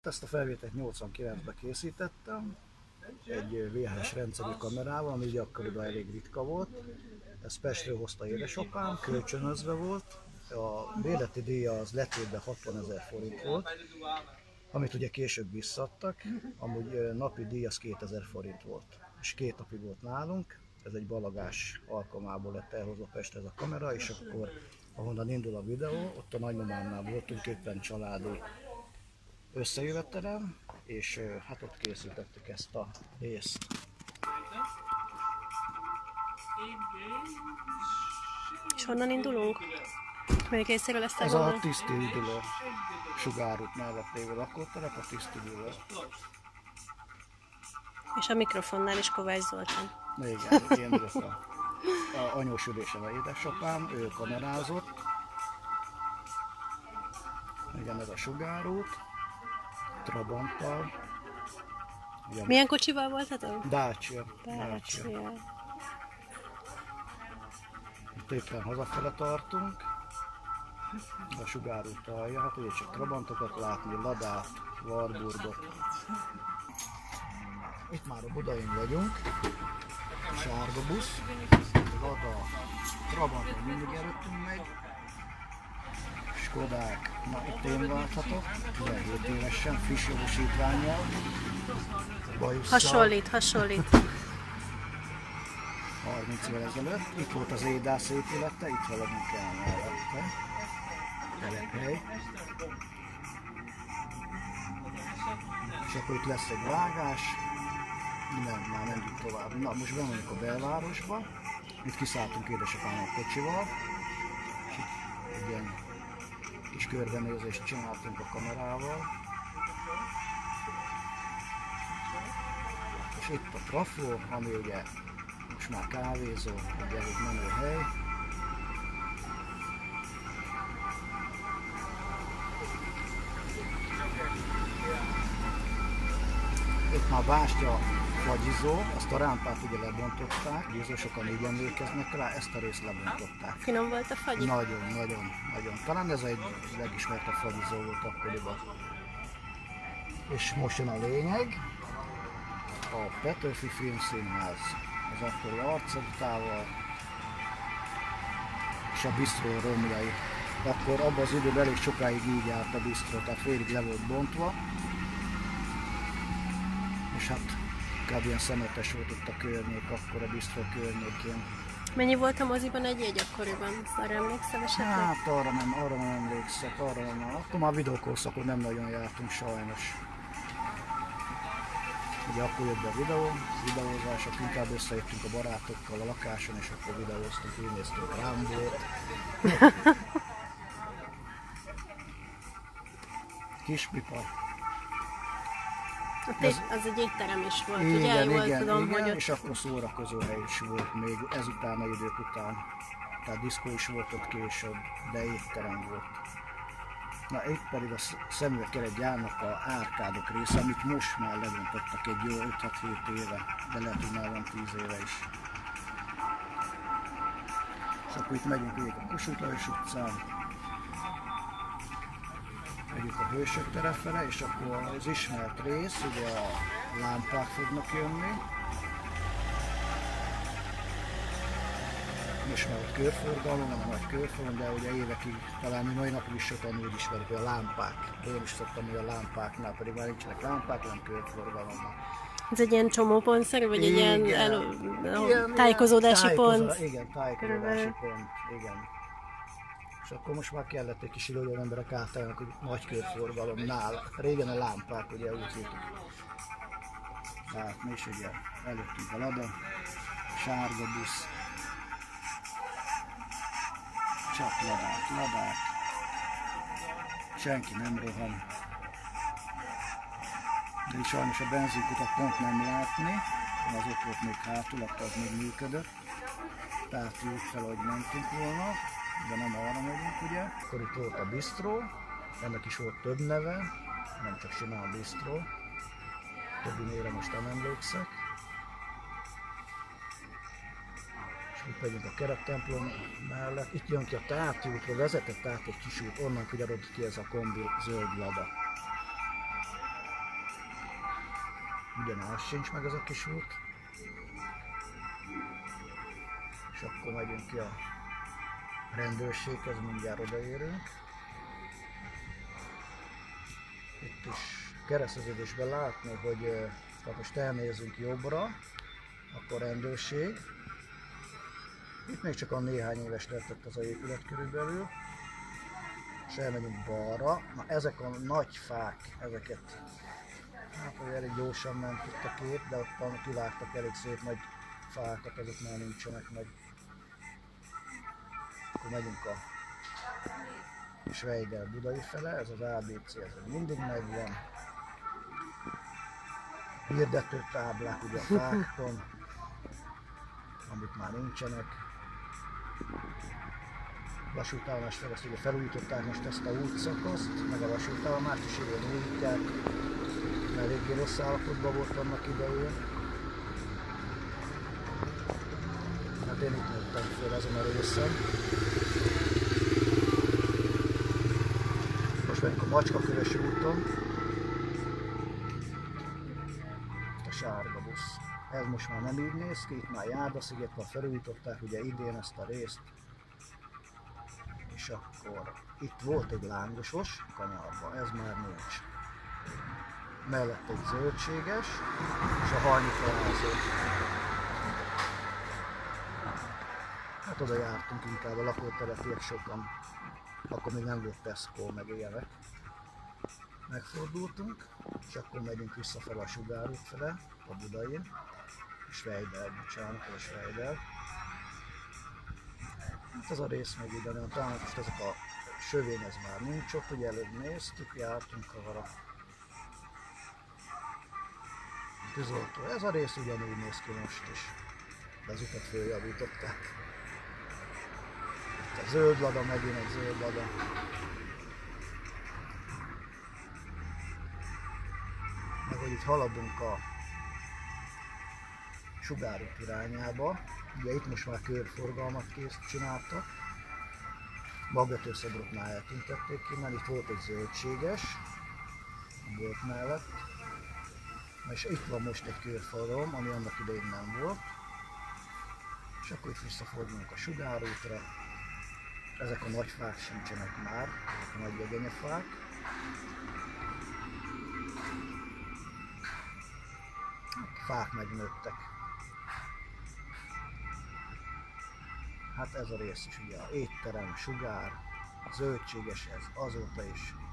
ezt a felvételt 89-ben készítettem, egy VHS rendszerű kamerával, ami ugye akkoriban elég ritka volt. Ezt Pestről hozta édesapám, kölcsönözve volt. A bérleti díja az letétben 60 000 forint volt, amit ugye később visszaadtak. Amúgy napi díj az 2000 forint volt, és 2 napig volt nálunk. Ez egy balagás alkalmából lett elhozva Pestre ez a kamera, és akkor ahonnan indul a videó, ott a nagymamámnál voltunk éppen családi összejövetelem, és hát ott készítettük ezt a részt. És honnan indulunk? Melyik részéről lesz ez a tisztüdülő sugárút mellett lévő lakótelep, a tisztüdülő. És a mikrofonnál is Kovács Zoltán. Igen, én vagyok a anyós ülésen a édesapám, ő kamerázott. Igen, ez a sugárút, Trabanttal. Milyen kocsival voltatok? Dacia. Itt éppen hazafele tartunk. A sugárút alja, hát ugye csak Trabantokat látni, Ladát, Warburgot. Itt már a Budain vagyunk. Sárga busz, Lada, Trabanton mindig előttünk megy. Skodák, na itt én válthatok, 17 évesen, friss jogosítvánnyal. Hasonlít. 30 évvel ezelőtt. Itt volt az Édász épülete, itt haladunk el mellette. Telephely. És akkor itt lesz egy vágás. Nem, már menjünk tovább. Na, most bemegyünk a belvárosba. Itt kiszálltunk édesapám a kocsival. És itt egy ilyen kis körbenézést csináltunk a kamerával. És itt a trafó, ami ugye most már kávézó, egy elég menő hely. Itt már bástya fagyizó, azt a rámpát ugye lebontották, sokan így emlékeznek rá, ezt a részt lebontották. Finom volt a fagyi? Nagyon. Talán ez egy legismertebb fagyizó volt akkoriban. És most jön a lényeg, a Petőfi Filmszínház az akkori arceditával és a bisztró romjai. Akkor abban az időben elég sokáig így állt a bisztró, tehát félig le volt bontva. És hát kb. Ilyen szemetes volt ott a környék, akkor a bisztró környékén. Mennyi volt a moziban egy jegy akkoriban? Arra emlékszel esetleg? Hát arra nem emlékszek, akkor már videókorszakon nem nagyon jártunk sajnos. Ugye akkor jött be a videózások, inkább összejöttünk a barátokkal a lakáson, és akkor videóztunk, így néztünk Rambót. Kispipa. Az egy étterem is volt, ugye? Igen, és akkor szórakozó hely is volt még ezután, idők után. Tehát diszkó is volt ott később, de étterem volt. Na itt pedig a szemüvegkeretgyárnak a árkádok része, amit most már lebontottak egy jó 5-6-7 éve, de lehet, hogy már van 10 éve is. És akkor itt megyünk végig a Kossuth Lajos utcán, megyünk a Hősök tere fele, és akkor az ismert rész, ugye a lámpák fognak jönni. Most már ott körforgalom, van a nagy körforgalom, de ugye évekig, talán mi mai napig is sokan úgy ismerik, hogy a lámpák. Én is szoktam, hogy a lámpáknál, pedig már nincsenek lámpák, hanem körforgalomban. Ez egy ilyen csomópontszerű, vagy egy ilyen tájékozódási pont? Igen, tájékozódási pont, igen. És akkor most már kellett egy kis idő, hogy emberek átállnak, hogy nagy körforgalomnál. Régen a lámpák, ugye úgy hívtuk. Tehát mi is ugye előttünk a Lada, sárga busz. Csak ladák. Senki nem rohan. De sajnos a benzinkutat pont nem látni, az ott volt még hátul, akkor az még működött. Tehát úgy fel, hogy mentünk volna, de nem arra megyünk, ugye. Akkor itt volt a bisztró, ennek is volt több neve, nem csak simán bisztró. Többi névre most nem emlékszek. Itt megyünk a kerettemplom mellett. Itt jön ki a Tárti útra, vezetett át egy kis út, onnan kanyarodik ki ez a kombi zöld Lada. ugyanaz sincs meg ez a kis út. És akkor megyünk ki a rendőrséghez, mindjárt odaérünk. Itt is kereszteződésben látni, hogy tehát most elnézünk jobbra, akkor rendőrség. Itt még csak a néhány éves lehetett az a épület körülbelül. És elmegyünk balra. Na ezek a nagy fák, ezeket hát hogy elég gyorsan ment itt a kép, de ott kivágtak elég szép nagy fákat, azok már nincsenek meg. Akkor megyünk a Schweider Budai fele, ez az ABC, ez mindig megvan. Hirdető táblák ugye a fákon, amik már nincsenek. Vasútállomás fel, ezt ugye felújították most ezt a útszakaszt, meg a vasútállomást is ilyen újítják, mert eléggé rossz állapotban volt annak idején. Hát én itt nőttem föl ezen a részen. Most megyünk a Macskakövesi úton. Itt a sárga busz. Ez most már nem így néz ki, itt már Járdaszigetben felújították ugye idén ezt a részt. És akkor itt volt egy lángosos kanyarba, ez már nincs. Mellett egy zöldséges, és a Harnyitaházó. Hát oda jártunk inkább a lakótelepiek sokan, akkor még nem volt Tesco meg ilyenek. Megfordultunk, és akkor megyünk visszafele a Sugár út fele, a Budain, a Schweider, bocsánat, a Schweider. Hát ez a rész még ide, nem talán most ezek a sövény, ez már nincs ott, ugye előbb néztük, jártunk arra. Tűzoltó, ez a rész ugyanúgy néz ki most is, de az utat följavították. Itt a zöld lada, megint egy zöld lada. Meg hogy itt haladunk a Sugár út irányába, ugye itt most már körforgalmat csináltak. Magvetőszobroknál eltüntették ki, mert itt volt egy zöldséges, a bolt mellett. És itt van most egy körforgalom, ami annak idején nem volt. És akkor itt visszafordulunk a Sugár útra. Ezek a nagy fák sincsenek már, ezek a nagy jegenyefák. Fák megnőttek. Hát ez a rész is ugye a étterem, Sugár, zöldséges ez azóta is